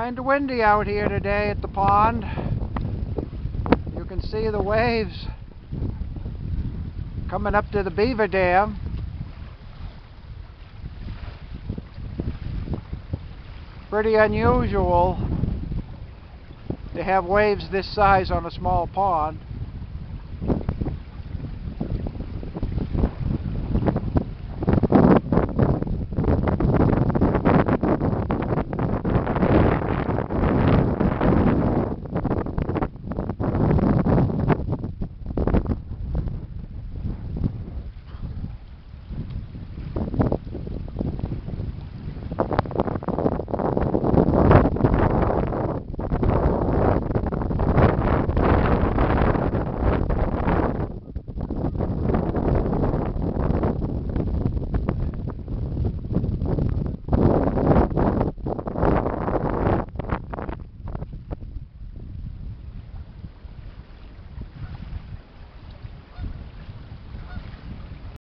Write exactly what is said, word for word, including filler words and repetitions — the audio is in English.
Kind of windy out here today at the pond. You can see the waves coming up to the beaver dam. Pretty unusual to have waves this size on a small pond.